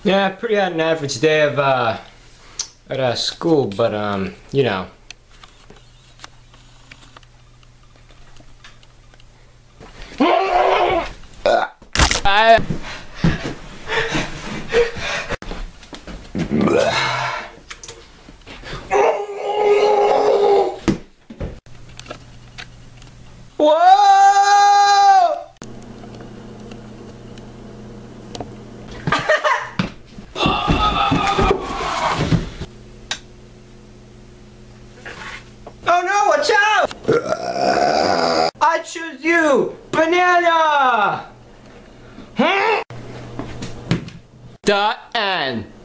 Yeah, pretty had an average day of at school, but you know. I Whoa! Oh no, watch out! I choose you! Banana! The end.